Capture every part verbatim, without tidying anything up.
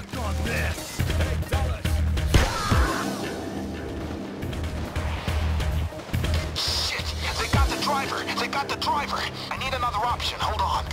Suck on this! Shit! They got the driver! They got the driver! I need another option, hold on.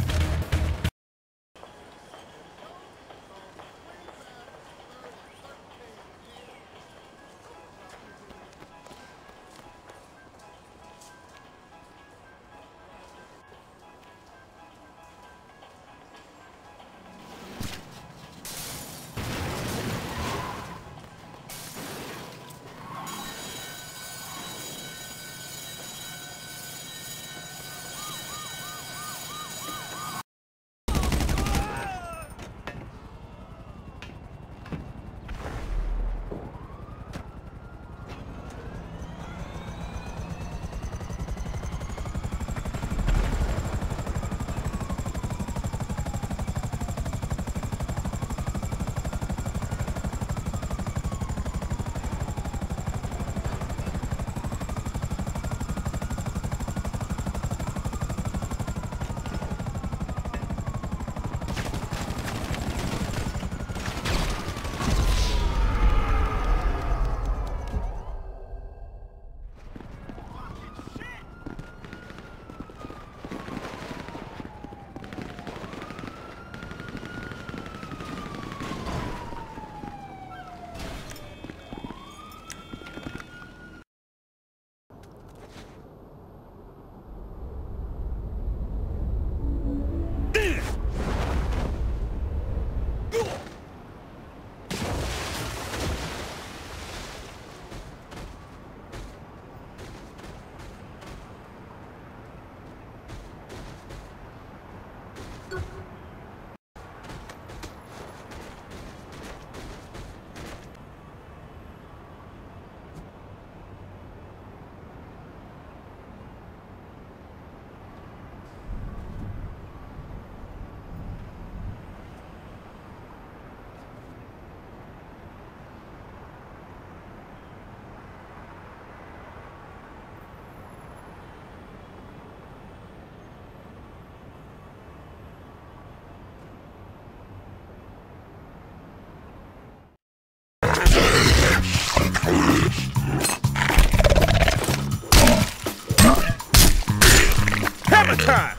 Hammer time!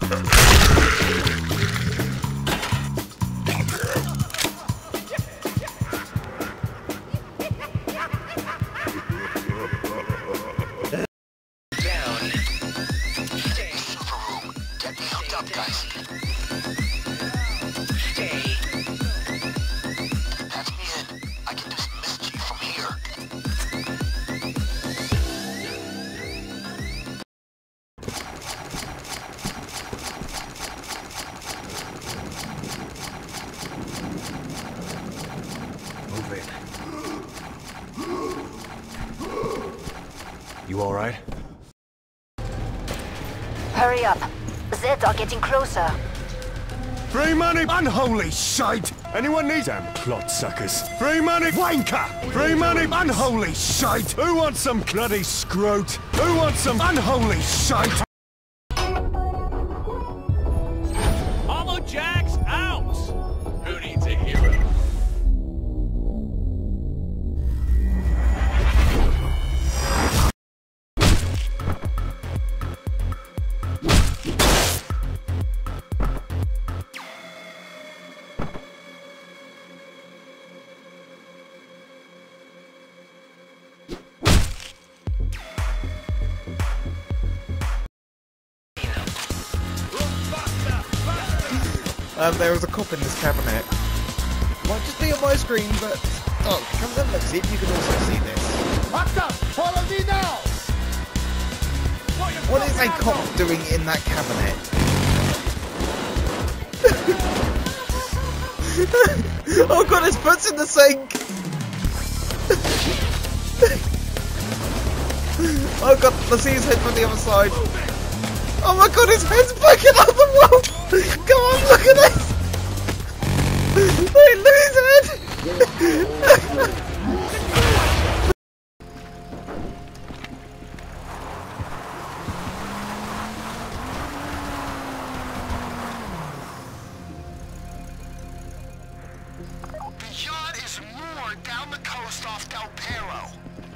Down. Stay. Silver room. Get me hooked up, guys. Stay. Have me in. I can do some mischief from here. Move in. You alright? Hurry up. Zeds are getting closer. Free money! Unholy shite! Anyone needs them plot suckers? Free money! Wanker! Free money! Unholy shite! Who wants some bloody scrote? Who wants some unholy shite? Hollow Jack's out! Who needs a hero? Um, there was a cop in this cabinet. Might just be on my screen, but... Oh, come and look, see if you can also see this. Locked up! Follow me now! What is a cop doing in that cabinet? Oh god, his foot's in the sink! Oh god, I see his head from the other side. Oh my god, his head's poking out the wall! Come on, look at this! Wait, look at his head! coast off Del Perro.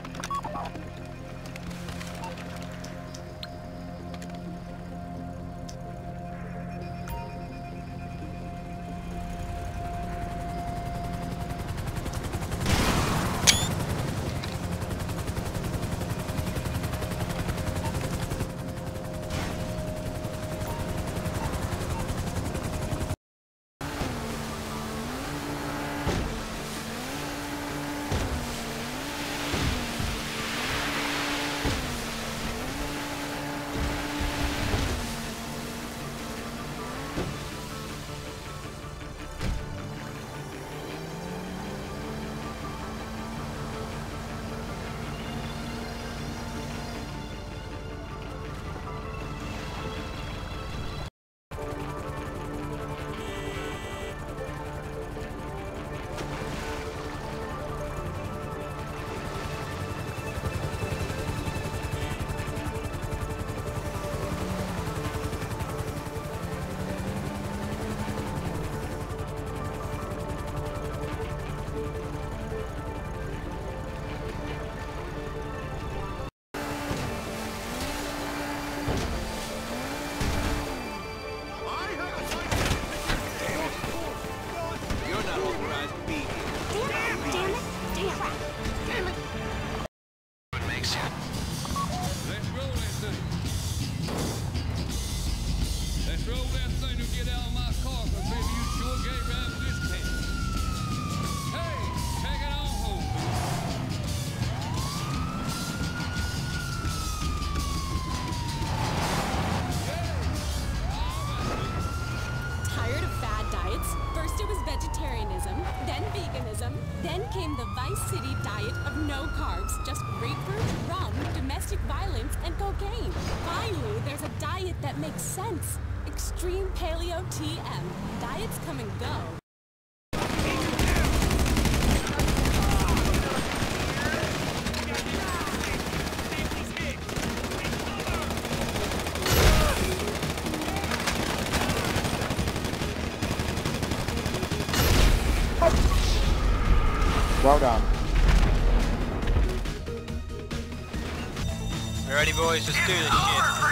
Then came the Vice City diet of no carbs, just grapefruit, rum, domestic violence, and cocaine. Finally, there's a diet that makes sense. Extreme Paleo T M. Diets come and go. Well done. Alrighty boys, let's do this shit.